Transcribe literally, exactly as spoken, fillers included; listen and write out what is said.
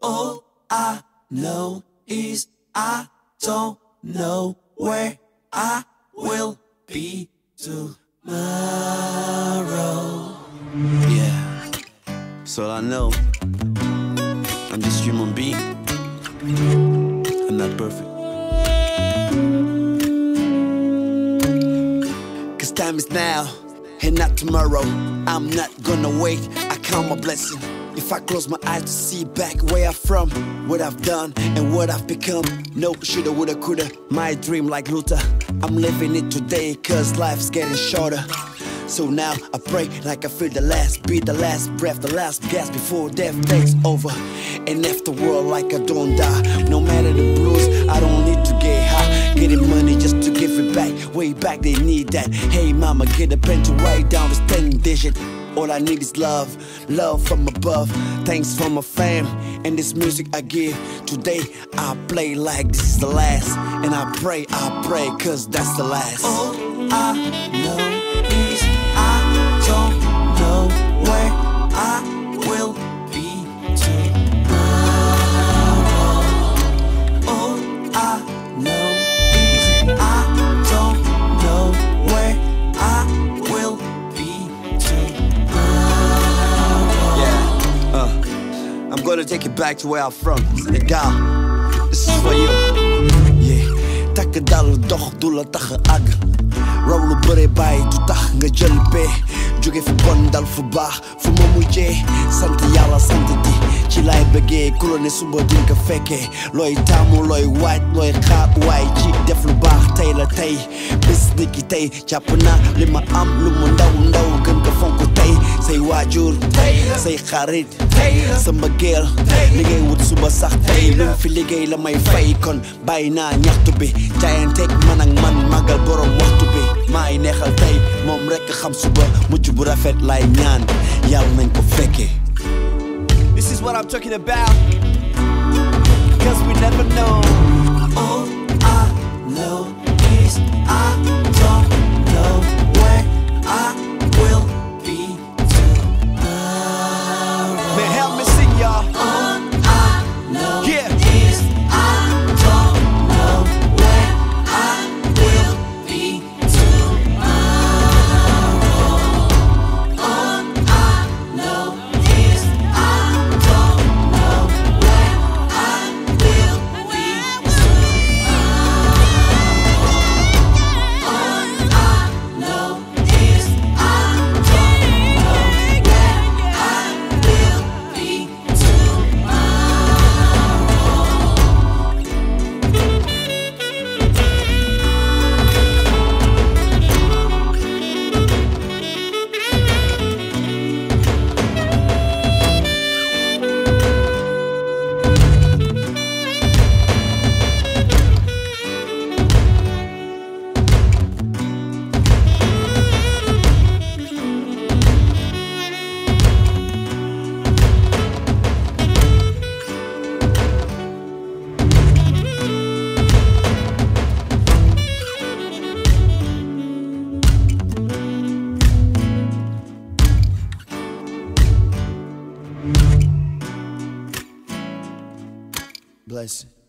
All I know is I don't know where I will be tomorrow. Yeah, that's all I know. I'm just human being. I'm not perfect. Cause time is now and not tomorrow. I'm not gonna wait, I count my blessing. If I close my eyes to see back where I'm from, what I've done and what I've become. No shoulda, woulda, coulda, my dream like Luther. I'm living it today cause life's getting shorter. So now I pray like I feel the last beat, the last breath, the last gasp before death takes over. And after world like I don't die. No matter the blues, I don't need to get high. Getting money just to give it back. Way back they need that. Hey mama, get a pen to write down this ten digit. All I need is love, love from above. Thanks for my fam and this music I give. Today I play like this is the last. And I pray, I pray cause that's the last. All I know is I don't know where I will be tomorrow. All I know is I don't know where I will be tomorrow. Yeah, uh, I'm gonna take it back to where I'm from, Senegal. This is for you. Yeah, takk dal dox du la tax a àgg. raw lu bëre bàyyi du tax nga jël bee. jóge fu bon dal fu baax fu ma mujjee. sant yàlla sant di ci laay bëggee. ku la ne suba din ko fekkee. looy taamu looy waaj looy xaar waay ci def lu baax tey la tey. bis ni ki tey jàpp naa li ma am lu mu ndaw ndaw gën ko fonk tey. say waajur say xarit sa mbëggeel li ngay wut suba sax tey. lu fi liggéey la may fay kon bàyyi naa ñaxtu bi. jaayanteeg man ak man màggal borom waxtu bi. maay neexal tey moom rekk xam suba mucc bu rafet lay ñaan yàlla nañ ko fekkee. This is what I'm talking about. Cause we never know. All I know is I don't know where I will be tomorrow. Man, help me sing, y'all. All I know yeah. is I don't know where I will be tomorrow. All I know is I don't know where I will be tomorrow. All I know is I don't know where I will be tomorrow. Bless.